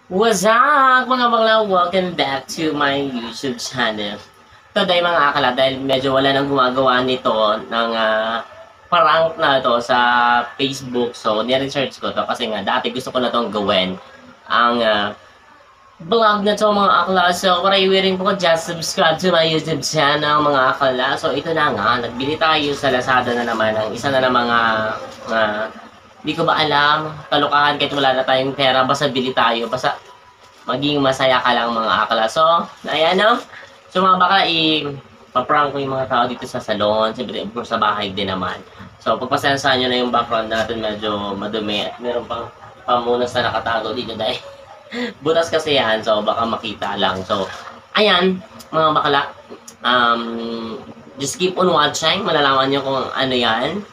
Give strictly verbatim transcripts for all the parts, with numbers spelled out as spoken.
What's up mga bakla? Welcome back to my YouTube channel. Today mga akala, dahil medyo wala nang gumagawa nito ng uh, prank na to sa Facebook. So, ni-research ko to kasi nga dati gusto ko na tong gawin. Ang uh, vlog na to mga akala. So, pariwiring po ko, just subscribe to my YouTube channel mga akala. So, ito na nga, nagbili tayo sa Lazada na naman ng isa na ng mga uh, di ko ba alam, kalukahan kahit wala na tayong pera, basta bili tayo, basta maging masaya ka lang mga akala. So, ayan no? So mga bakla, i-prank ko yung mga tao dito sa salon, siyempre sa bahay din naman. So, pagpasensahan nyo na yung background natin medyo madumi at meron pang pamunas na nakatago dito dahil butas kasi yan, so baka makita lang. So, ayan, mga bakla, um, just keep on watching, malalaman nyo kung ano yan.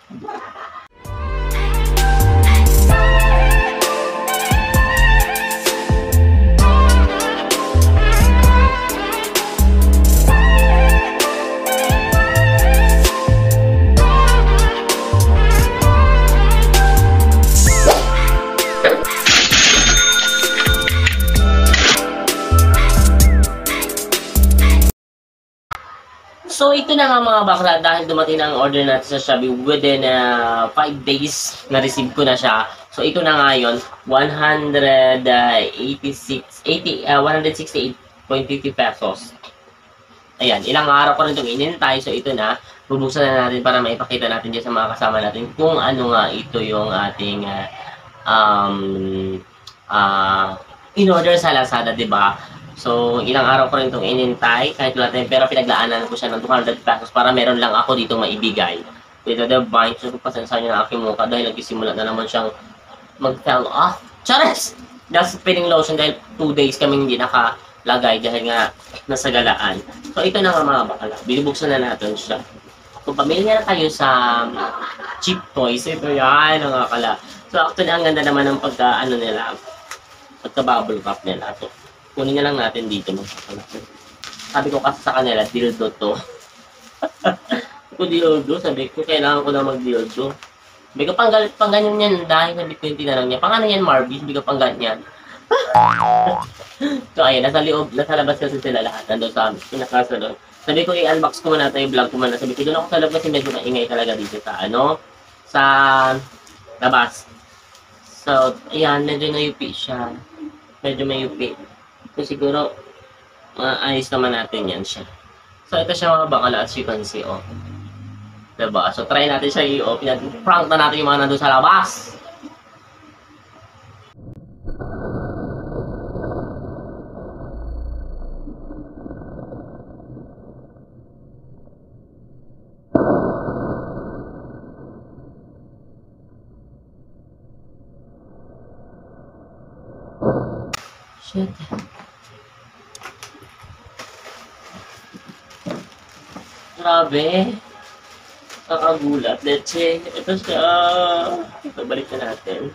So, ito na nga mga bakla, dahil dumating na ang order natin sa Shopee within five uh, days, na-receive ko na siya. So, ito na nga yun, one eighty-six, eighty, uh, one sixty-eight point fifty pesos. Ayan, ilang araw ko rin itong inintay. So, ito na, bubuksan na natin para maipakita natin dyan sa mga kasama natin kung ano nga ito yung ating uh, um, uh, in-order sa Lazada, diba? So, ilang araw ko rin itong inintay, kahit wala tayong pera, pinaglaanan ko siya ng two hundred pesos para meron lang ako dito maibigay. Dito the bind, so pasensya nyo na aking mukha dahil nagsisimula na naman siyang mag-fell off. Chares! That's spinning lotion dahil two days kami hindi nakalagay dahil nga nasa galaan. So, ito na nga mga bakala, binubuksan na natin siya. Kung pamilya na kayo sa um, cheap toys, ito yan mga bakala. So, actually, ang ganda naman ng pagka, ano nila, pagka-bubble wrap nila. So, kunin na lang natin dito. Sabi ko kasi sa kanila, dildo to. Kung dildo, sabi ko, kailangan ko na mag-dildo. Sabi ko, pang, pang ganyan yan, dahil sabi ko yung tinanong niya, pang ano yan, Marvin? Sabi ko, pang ganyan. So, ayun, nasa loob, nasa labas kasi sila lahat. Nandun sa pinakasalon. Sabi ko, i-unbox ko muna ito, i-vlog ko muna. Sabi ko, doon ako sa loob kasi medyo maingay talaga dito sa, ano, sa labas. So, ayan, medyo nayupi siya. Medyo mayupi. So, siguro, maayos naman natin yan siya. So, ito siya mga bakala, as you can see, oh. Diba? So, try natin siya i-open. Prank na natin yung mga nandun sa labas. Shit. Grabe. Nakagulat. Let's see. Ito siya. Ito, balik na natin.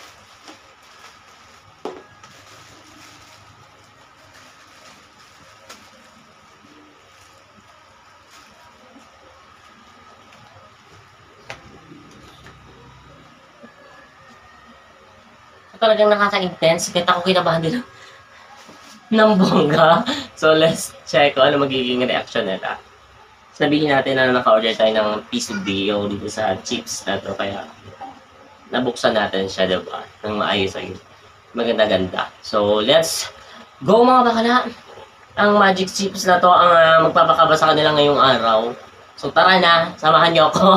Talagang nakaka-intense. Kahit ako kinabahan din ng bongga. So, let's check kung ano magiging reaction nila. Sabihin natin na naka-order tayo ng piece of deal dito sa chips na to. Kaya, nabuksan natin siya, diba? Nang maayos-ayos. Maganda-ganda. So, let's go mga bakala. Ang magic chips na to ang uh, magpapakaba sa kanila ngayong araw. So, tara na. Samahan niyo ako.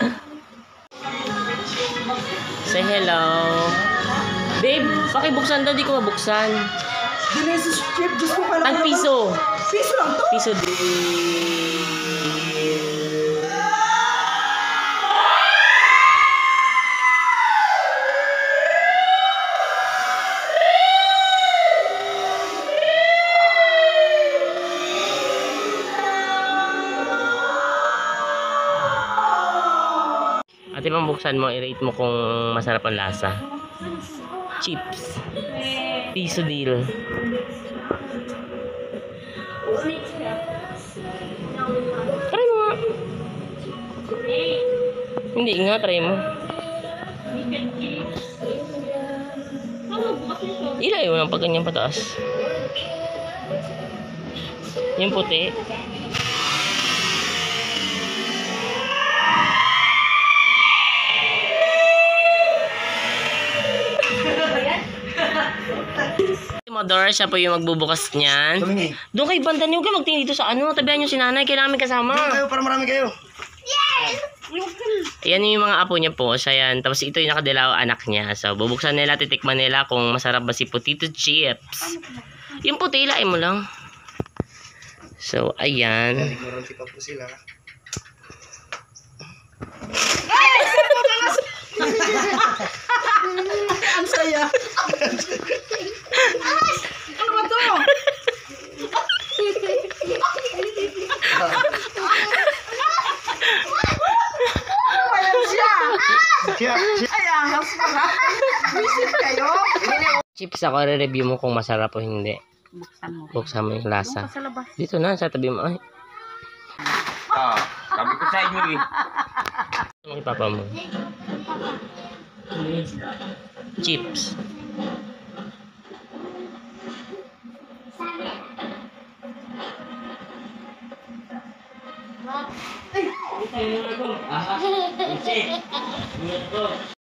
Say hello. Babe, pakibuksan daw. Di ko mabuksan. Genesis chip, Diyos ko pala. Ang piso. Piso lang to? Piso din. Ate, pambuksan mo, i-rate mo kung masarap ang lasa. Chips. Piso deal. Try mo nga. Hindi nga, try mo. Ilay mo lang pag ganyan pataas. Yung puti. Modor, siya po yung magbubukas niyan. Tumingi. Doon kay banda niyo ka magtingin dito sa ano, tabihan niyo si nanay, kailangan may kasama. Doon kayo para marami kayo. Ayan yung mga apo niya po, siya yan. Tapos ito yung nakadilaw anak niya. So, bubuksan nila, titikman nila kung masarap ba si potato chips. Yung puti, ilain mo lang. So, ayan. Ignorante pa po sila. Ang saya. Ano ba to? Ayan siya. Siya, siya. Ay, ahas pala. Visit kayo. Chips ako, re-review mo kung masarap o hindi. Buksan mo. Buksan mo yung lasa. Sa labas. Dito na, sa tabi mo. Ay, Ah, sabi ko sa inyo eh. ano ipapa mo? Chips. Ay,